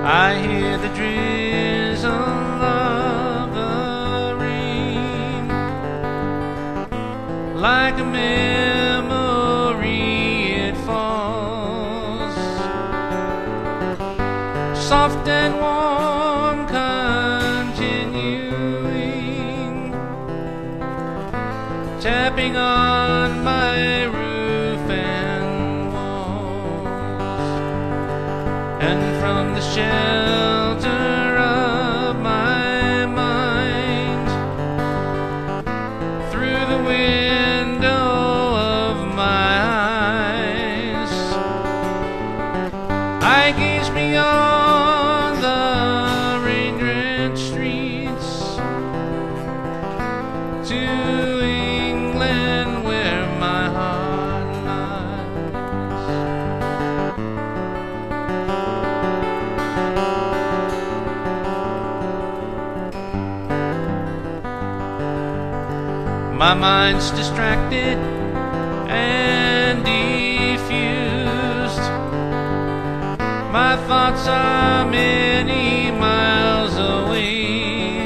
I hear the drizzle of the rain, like a memory it falls, soft and warm, continuing, tapping on my roof and walls, and from the shelter of my mind, through the window of my eyes, I gaze beyond the rain-drenched streets to England, where my heart lies. My mind's distracted and diffused, my thoughts are many miles away.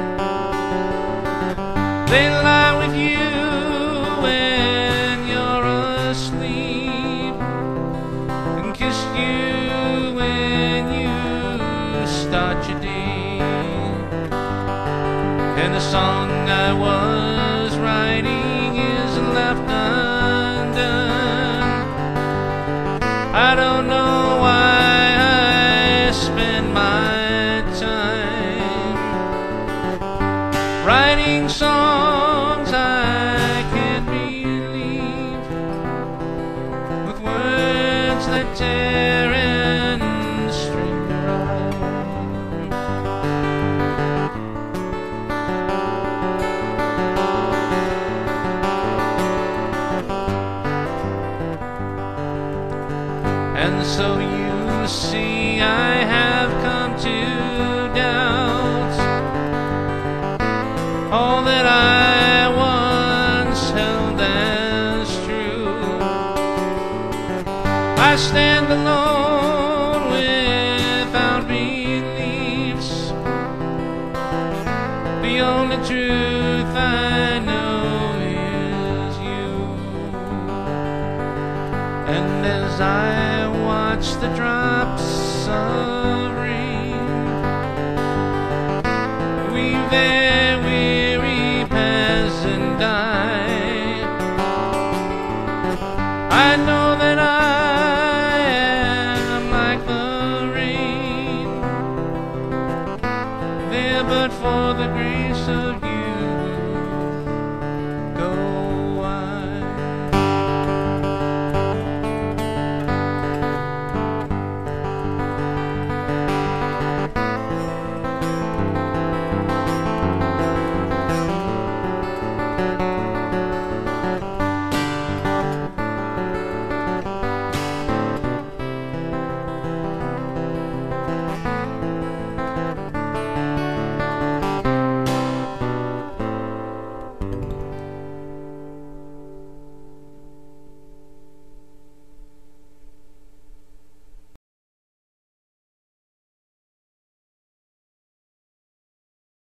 They lie with you when you're asleep, and kiss you when you start your day. And the song I was writing is left undone. I don't know why I spend my time writing songs I can't believe, with words that tear and string rhyme. And so you see, I have come to doubt all that I once held as true. I stand alone without beliefs. The only truth I know is you. And as I watch the drops of rain weave their weary paths and die, I know that I